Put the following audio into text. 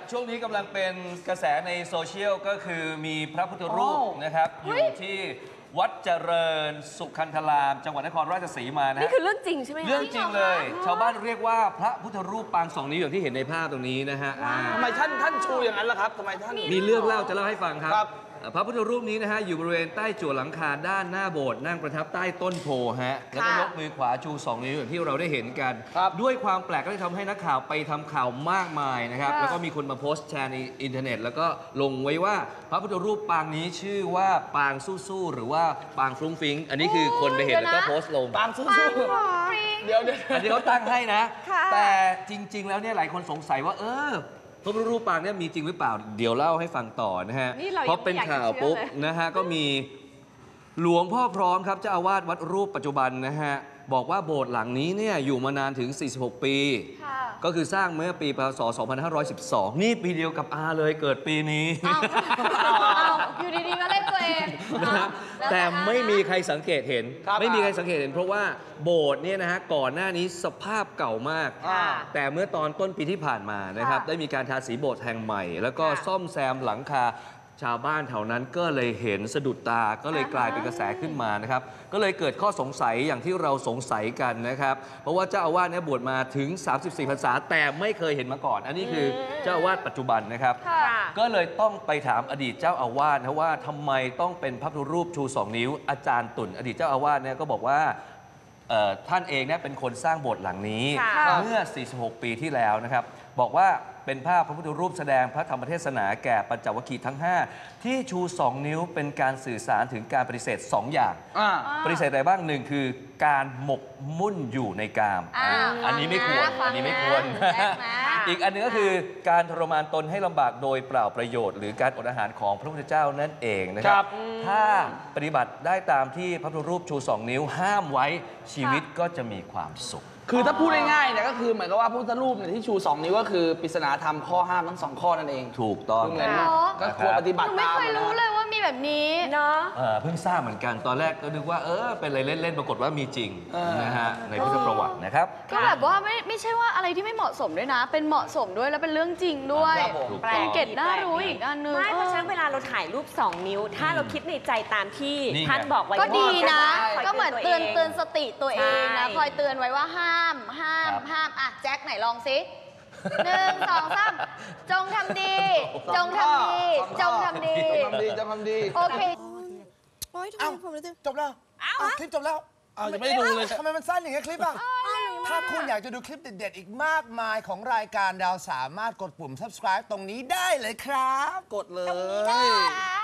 ช่วงนี้กำลังเป็นกระแสในโซเชียลก็คือมีพระพุทธรูปนะครับอยู่ที่วัดเจริญสุขันธารามจังหวัดนครราชสีมานะนี่คือเรื่องจริงใช่ไหมเรื่องจริงเลยชาวบ้านเรียกว่าพระพุทธรูปปาง2 นิ้วอย่างที่เห็นในภาพตรงนี้นะฮะทำไมท่านชูอย่างนั้นล่ะครับทำไมท่านมีเรื่องเล่าจะเล่าให้ฟังครับพระพุทธรูปนี้นะฮะอยู่บริเวณใต้จั่วหลังคาด้านหน้าโบสถ์นั่งประทับใต้ต้นโพฮะแล้วก็ยกมือขวาชู2 นิ้วอย่างที่เราได้เห็นกันด้วยความแปลกก็ได้ทำให้นักข่าวไปทำข่าวมากมายนะครับแล้วก็มีคนมาโพสต์แชร์ในอินเทอร์เน็ตแล้วก็ลงไว้ว่าพระพุทธรูปปางนี้ชื่อว่าปางสู้ๆหรือว่าปางฟรุ้งฟิ้งอันนี้คือคนไปเห็นแล้วก็โพสต์ลงปางสู้ๆเดี๋ยวอันนี้เขาตั้งให้นะแต่จริงๆแล้วเนี่ยหลายคนสงสัยว่าพระพุทธรูปปางเนี่ยมีจริงหรือเปล่าเดี๋ยวเล่าให้ฟังต่อนะฮะเพราะเป็นข่าวปุ๊บนะฮะก็มีหลวงพ่อพร้อมครับเจ้าอาวาสวัดรูปปัจจุบันนะฮะบอกว่าโบสถ์หลังนี้เนี่ยอยู่มานานถึง46 ปีก็คือสร้างเมื่อปีพ.ศ. 2512นี่ปีเดียวกับอาเลยเกิดปีนี้อยู่ดีๆก็เล่นตัวเองนะครับแต่ไม่มีใครสังเกตเห็นไม่มีใครสังเกตเห็นเพราะว่าโบสถ์เนี่ยนะฮะก่อนหน้านี้สภาพเก่ามากแต่เมื่อตอนต้นปีที่ผ่านมานะครับได้มีการทาสีโบสถ์แห่งใหม่แล้วก็ซ่อมแซมหลังคาชาวบ้านแถวนั้นก็เลยเห็นสะดุดตาก็เลยกลายเป็นกระแสขึ้นมานะครับก็เลยเกิดข้อสงสัยอย่างที่เราสงสัยกันนะครับเพราะว่าเจ้าอาวาสเนี่ยบวชมาถึง34 พรรษาแต่ไม่เคยเห็นมาก่อนอันนี้คือเจ้าอาวาสปัจจุบันนะครับก็เลยต้องไปถามอดีตเจ้าอาวาสนะว่าทำไมต้องเป็นพระพุทธรูปชู2 นิ้วอาจารย์ตุ่นอดีตเจ้าอาวาสเนี่ยก็บอกว่าท่านเองเนี่ยเป็นคนสร้างโบสถ์หลังนี้เมื่อ46 ปีที่แล้วนะครับบอกว่าเป็นภาพพระพุทธรูปแสดงพระธรรมเทศนาแก่ปัญจวัคคีย์ทั้ง5ที่ชู2 นิ้วเป็นการสื่อสารถึงการปฏิเสธ2 อย่างปฏิเสธอะไรบ้าง1คือการหมกมุ่นอยู่ในกามอันนี้ไม่ควรอันนี้ไม่ควรอีกอันนึงก็คือการทรมานตนให้ลำบากโดยเปล่าประโยชน์หรือการอดอาหารของพระพุทธเจ้านั่นเองนะครับถ้าปฏิบัติได้ตามที่พระพุทธรูปชู2 นิ้วห้ามไว้ชีวิตก็จะมีความสุขคือถ้าพูดง่ายๆเนี่ยก็คือเหมือนกับว่าพระพุทธรูปเนี่ยที่ชู2 นิ้วก็คือปริศนาธรรมข้อห้ามทั้ง2 ข้อนั่นเองถูกต้องเหมือนก็ควรปฏิบัติตามไม่เคยรู้เลยว่ามีแบบนี้เนาะเพิ่งทราบเหมือนกันตอนแรกก็นึกว่าเป็นอะไรเล่นๆปรากฏว่ามีจริงนะฮะในพุทธประวัตินะครับก็แบบว่าไม่ใช่ว่าอะไรที่ไม่เหมาะสมด้วยนะเป็นเหมาะสมด้วยแล้วเป็นเรื่องจริงด้วยเป็นเกร็ดน่ารู้อีกอันนึงไม่เพราะฉะนั้นเวลาเราถ่ายรูป2 นิ้วถ้าเราคิดในใจตามที่ท่านบอกไว้ก็ดีนะก็เหมือนเตือนสติตัวเองนะคอยเตือนไว้ว่าห้ามอ่ะแจ็คไหนลองสิ1 2 3จงทำดีจงทำดีจงทำดีจงทำดีโอเคโอ๊ยทำไมผมจบแล้วคลิปจบแล้วยังไม่ได้ดูเลยทำไมมันสั้นอย่างเงี้ยคลิปอ่ะถ้าคุณอยากจะดูคลิปเด็ดๆอีกมากมายของรายการเราสามารถกดปุ่ม subscribe ตรงนี้ได้เลยครับกดเลย